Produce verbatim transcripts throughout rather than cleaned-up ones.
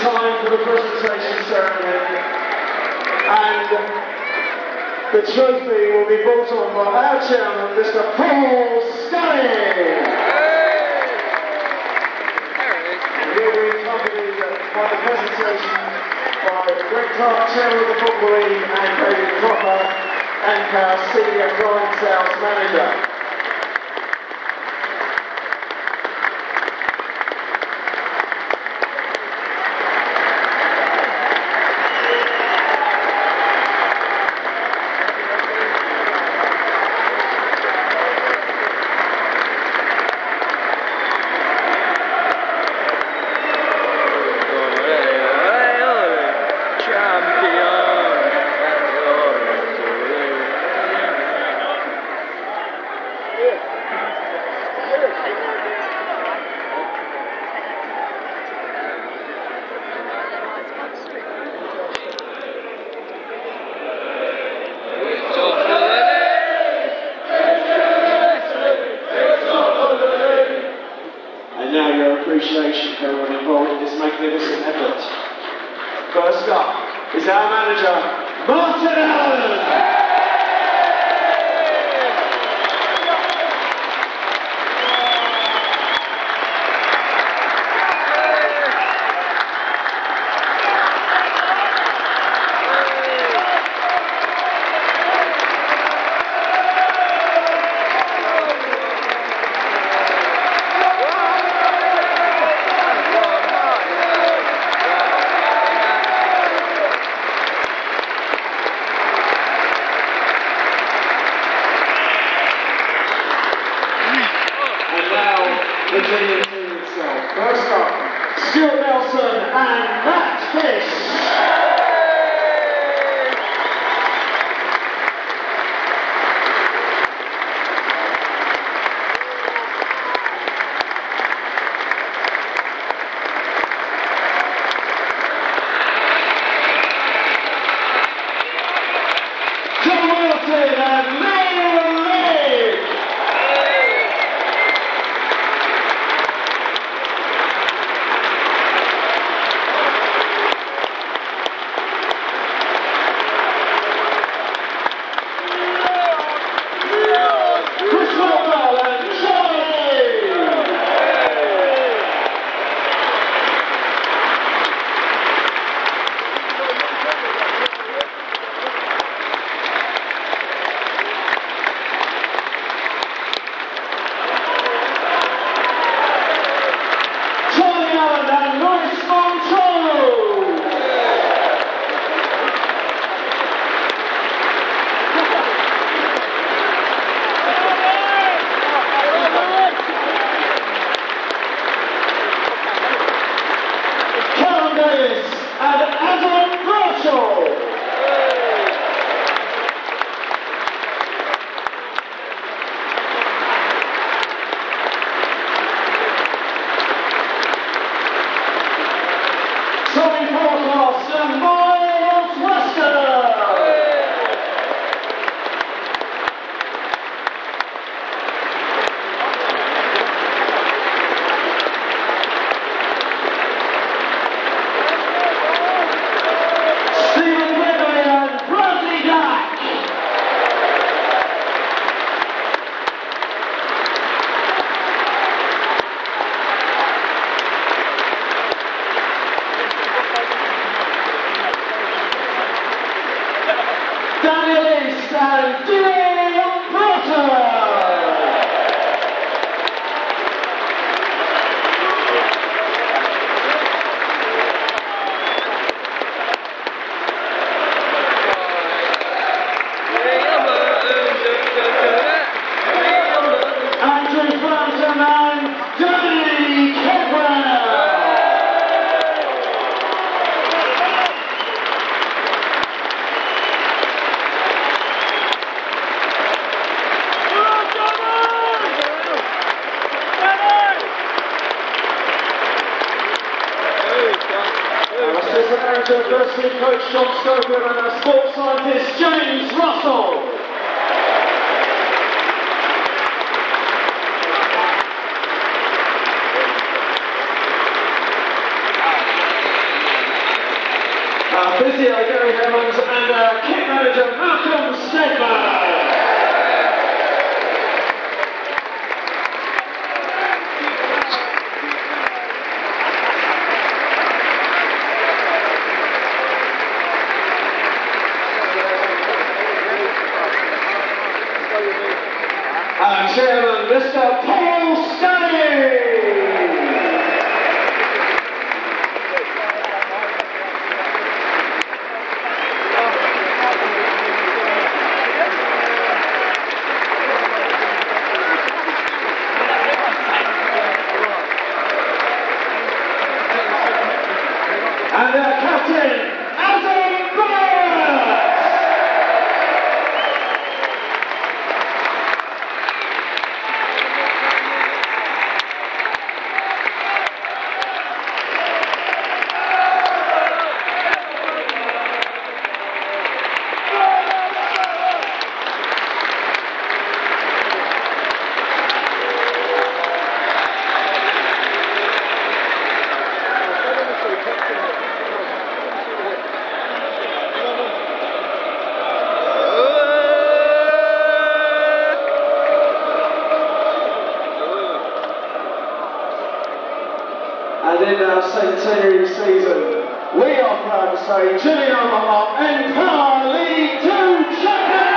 time for the presentation ceremony, and the trophy will be brought on by our chairman, Mister Paul Scully. And he'll be accompanied by the presentation by Greg Clark, chairman of the Football League, and David Cropper, and our senior client sales manager. Appreciation for everyone involved in this magnificent effort. First up is our manager, Martin Allen. The Junior team itself. First up, Stuart Nelson and Matt Fish. John Wilson and Neil Lee. And Adam Marshall. Tommy Forecast and Miles Wester. Daniel East and Dylan Potter. Andrew Frampton and Danny Kedwell. Assistant manager, first team coach John Stoker, and our sports scientist James Russell. Our physio Gary Evans and our kit manager Malcolm Stedman. Our chairman, Mister Paul Stanley. And our captain, Adam Bryant. And in our centenary season, we are proud to say Gillian O'Malley and Carly to Chapman!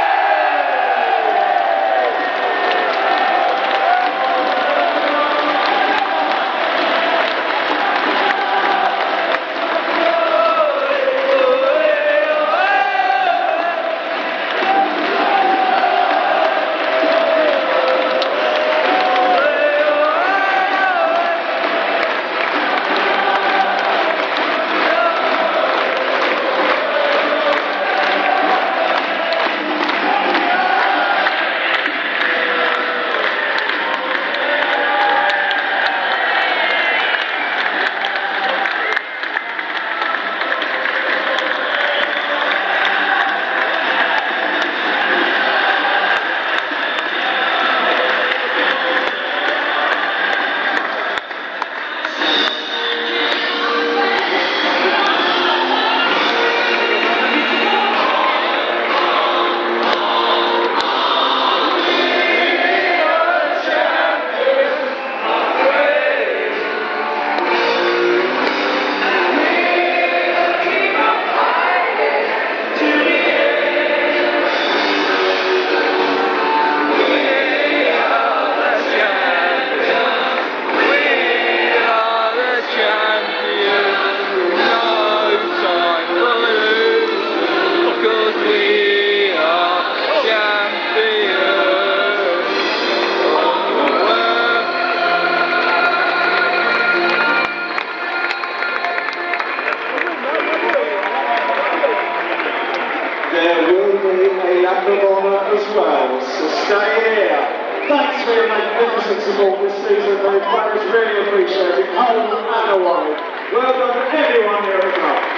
There will be a lap of honour as well, so stay here. Thanks for your magnificent support this season, the players really appreciate it, home and away. Well done everyone here at the club.